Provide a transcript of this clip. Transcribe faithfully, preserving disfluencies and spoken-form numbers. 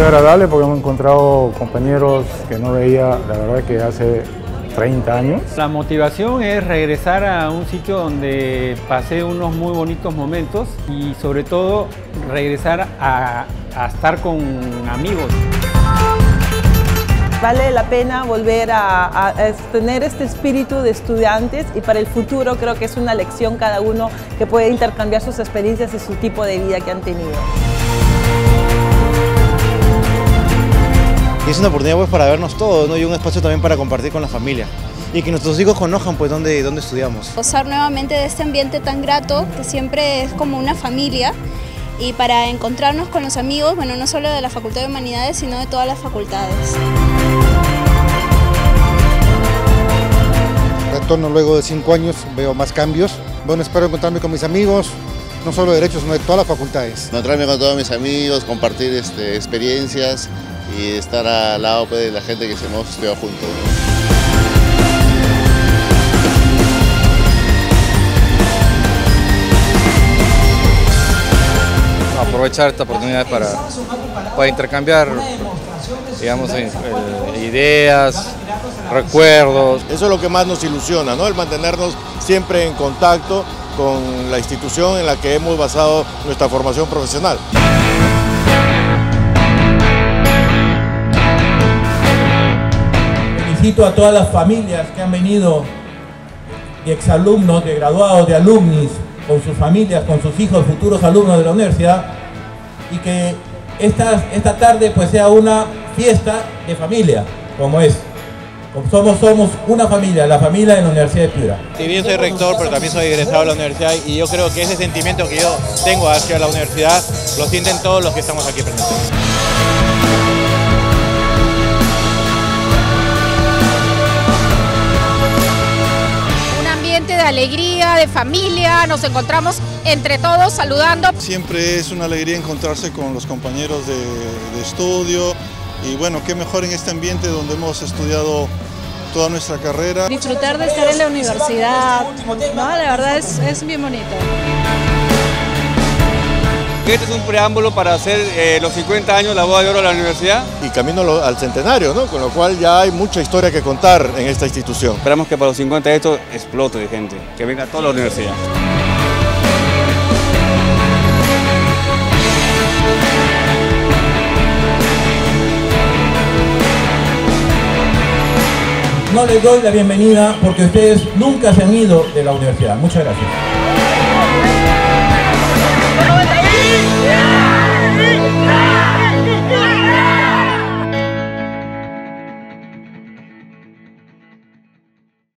agradable porque hemos encontrado compañeros que no veía, la verdad, que hace treinta años. La motivación es regresar a un sitio donde pasé unos muy bonitos momentos y sobre todo regresar a, a estar con amigos. Vale la pena volver a, a, a tener este espíritu de estudiantes y para el futuro creo que es una lección cada uno que puede intercambiar sus experiencias y su tipo de vida que han tenido. Es una oportunidad pues para vernos todos, ¿no? Y un espacio también para compartir con la familia y que nuestros hijos conozcan pues dónde, dónde estudiamos. Gozar nuevamente de este ambiente tan grato que siempre es como una familia y para encontrarnos con los amigos, bueno, no solo de la Facultad de Humanidades sino de todas las facultades. Retorno luego de cinco años, veo más cambios. Bueno, espero encontrarme con mis amigos, no solo de derechos, sino de todas las facultades. Encontrarme con todos mis amigos, compartir este, experiencias y estar al lado pues, de la gente que se hemos estudiado juntos, ¿no? Aprovechar esta oportunidad para, para intercambiar, digamos, ideas, recuerdos. Eso es lo que más nos ilusiona, ¿no? El mantenernos siempre en contacto con la institución en la que hemos basado nuestra formación profesional. Felicito a todas las familias que han venido, de exalumnos, de graduados, de alumnis, con sus familias, con sus hijos, futuros alumnos de la universidad, y que esta, esta tarde pues sea una fiesta de familia, como es. Como somos, somos una familia, la familia de la Universidad de Piura. Si bien soy rector, pero también soy egresado de la universidad y yo creo que ese sentimiento que yo tengo hacia la universidad lo sienten todos los que estamos aquí presentes. De alegría, de familia, nos encontramos entre todos saludando. Siempre es una alegría encontrarse con los compañeros de, de estudio y bueno, qué mejor en este ambiente donde hemos estudiado toda nuestra carrera. Disfrutar de estar en la universidad, ¿no? La verdad es, es bien bonito. Este es un preámbulo para hacer eh, los cincuenta años de la boda de oro de la universidad. Y camino al centenario, ¿no? Con lo cual ya hay mucha historia que contar en esta institución. Esperamos que para los cincuenta esto explote de gente, que venga toda la universidad. No les doy la bienvenida porque ustedes nunca se han ido de la universidad. Muchas gracias.